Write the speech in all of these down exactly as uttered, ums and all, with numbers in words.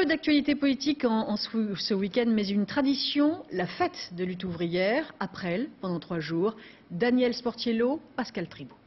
peu d'actualité politique en, en ce, ce week-end, mais une tradition, la fête de lutte ouvrière, à Presles, pendant trois jours. Daniel Sportiello, Pascal Tribault.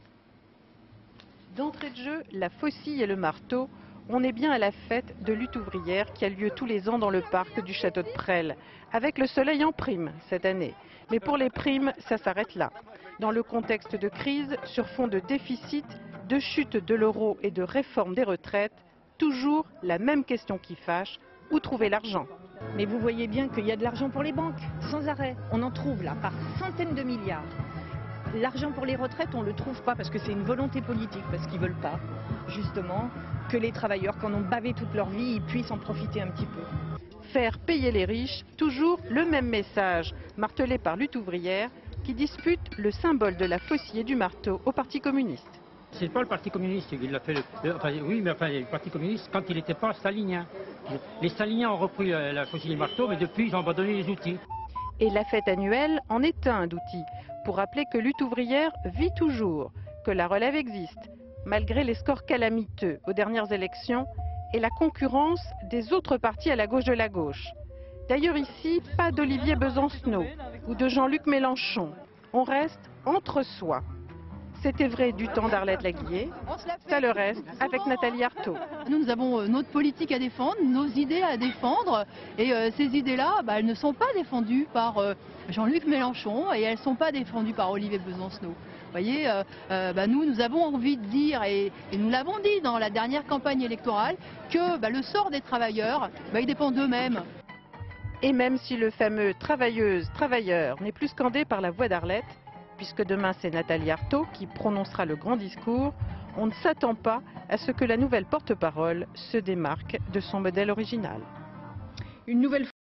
D'entrée de jeu, la faucille et le marteau, on est bien à la fête de lutte ouvrière qui a lieu tous les ans dans le parc du château de Presles, avec le soleil en prime cette année. Mais pour les primes, ça s'arrête là. Dans le contexte de crise, sur fond de déficit, de chute de l'euro et de réforme des retraites, toujours la même question qui fâche, où trouver l'argent? Mais vous voyez bien qu'il y a de l'argent pour les banques, sans arrêt. On en trouve là, par centaines de milliards. L'argent pour les retraites, on ne le trouve pas parce que c'est une volonté politique, parce qu'ils ne veulent pas, justement, que les travailleurs, qui en ont bavé toute leur vie, ils puissent en profiter un petit peu. Faire payer les riches, toujours le même message, martelé par Lutte ouvrière, qui dispute le symbole de la faucille et du marteau au Parti communiste. C'est pas le Parti communiste qui l'a fait. Le, le, enfin, oui, mais enfin, le Parti communiste, quand il n'était pas stalinien. Les staliniens ont repris la, la faucille et le marteau, mais depuis, ils ont abandonné les outils. Et la fête annuelle en est un d'outils, pour rappeler que Lutte ouvrière vit toujours, que la relève existe, malgré les scores calamiteux aux dernières élections et la concurrence des autres partis à la gauche de la gauche. D'ailleurs ici, pas d'Olivier Besancenot ou de Jean-Luc Mélenchon. On reste entre soi. C'était vrai du temps d'Arlette Laguiller, ça le reste avec Nathalie Arthaud. Nous, nous avons notre politique à défendre, nos idées à défendre, et euh, ces idées-là, bah, elles ne sont pas défendues par euh, Jean-Luc Mélenchon et elles ne sont pas défendues par Olivier Besancenot. Vous voyez, euh, euh, bah, nous, nous avons envie de dire, et, et nous l'avons dit dans la dernière campagne électorale, que bah, le sort des travailleurs, bah, il dépend d'eux-mêmes. Et même si le fameux « travailleuse, travailleur » n'est plus scandé par la voix d'Arlette, puisque demain c'est Nathalie Arthaud qui prononcera le grand discours, on ne s'attend pas à ce que la nouvelle porte-parole se démarque de son modèle original. Une nouvelle